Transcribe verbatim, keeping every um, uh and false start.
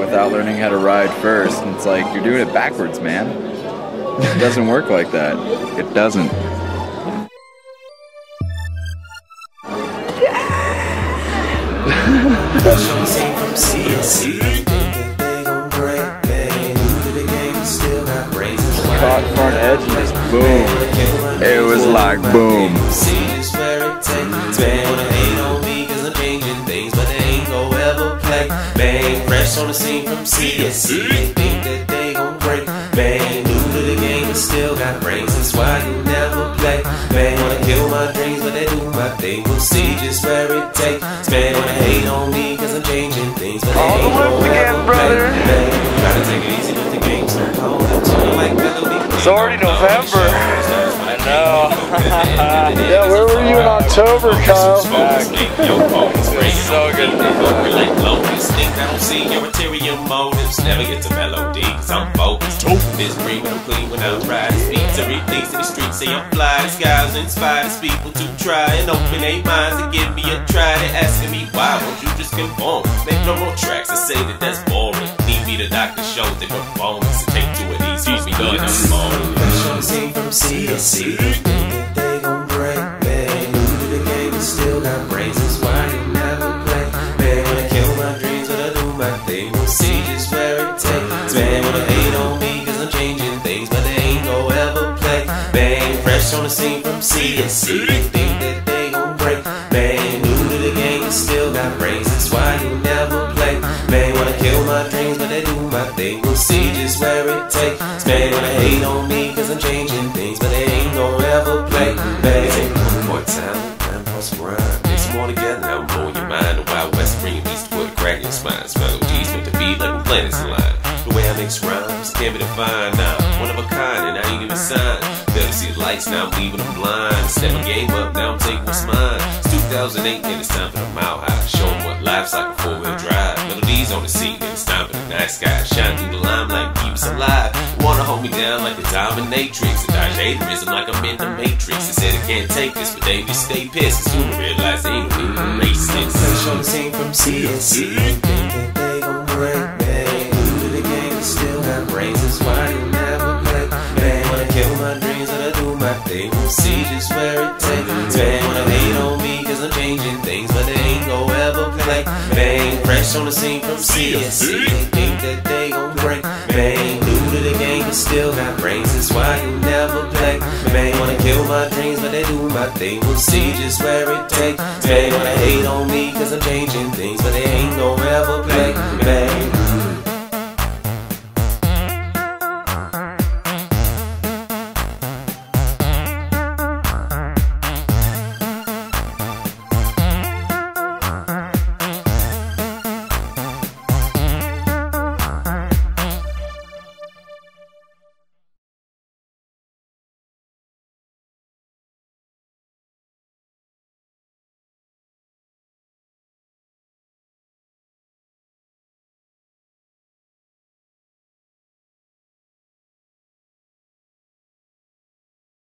without learning how to ride first. And it's like, you're doing it backwards, man. It doesn't work like that. It doesn't. Caught front edge and just boom. It was like boom. Bang, fresh on the scene from C S C. They think that they gon' break. Bang, new to the game but still got brains. That's why you never play. Bang, wanna kill my dreams but they do my thing. We'll see just where it takes. Man, wanna hate on me cause I'm changing things, but they All the ain't whips gon' again, ever brother. play. Bang, try to take it easy with the game. So cold, I'm chilling like melody. It's already November. I know. Yeah, where were you in October, Kyle? It's so good. I don't see your interior motives. Never get to melodies. I'm focused. This green when I'm clean when I'm riding. Speak to release in the streets. Say I'm fly. The skies inspires people to try and open their minds and give me a try. They're asking me why won't you just conform? Make no more tracks. I say that that's boring. Need me the doctor show the performance. And take two of these. Use me good. I'm falling. Fresh from C S C. Think that they gon' break. Man, new to the game and still got brains. That's why you never play. Man, when I kill my dreams, when I do my thing, we'll see just where it takes. Man, wanna hate on me cause I'm changing things, but they ain't gon' ever play. Bang, fresh on the scene from C S C. Think that they gon' break. Man, new to the game and still got brains. That's why you never play. Man, wanna kill my dreams, but they do my thing. We'll see just where it takes. Man, wanna hate on me cause I'm changing things, but they ain't gon' ever play. Bang, take one more time, time for some rhyme. Mix them all together, now I'm blowing your mind. The Wild West bringing beats to put a crack in your spine. Melodies with the beat like we're planets align. The way I mix rhymes can't be defined now. One of a kind and I ain't even signed. Better see the lights, now I'm leaving them blind. Step my game up, now I'm taking what's mine. It's two thousand eight and it's time for the mile high. Show them what life's like a four-wheel drive. Melodies on the scene and it's time for the night sky. Shine through the limelight, keep us alive. You wanna hold me down like the dominatrix. I dodge haterism like I'm in the matrix. They said I can't take this, but they just stay pissed. And soon I realize they ain't even erase this. Fresh on the scene from C S C. Think that they gon' break. Bang, new to the game and still got brains. That's why you never play. Bang, wanna kill my dreams and I do my thing. We'll see just where it takes. Bang, wanna hate on me cause I'm changing things, but they ain't gon' ever play. Bang, fresh on the scene from C S C. They think that they gon' break. Bang, new to the game but still got brains. That's why you never play. Bang, wanna kill my dreams but they do my thing. We'll see just where it takes. Bang, wanna hate on me cause I'm changing things.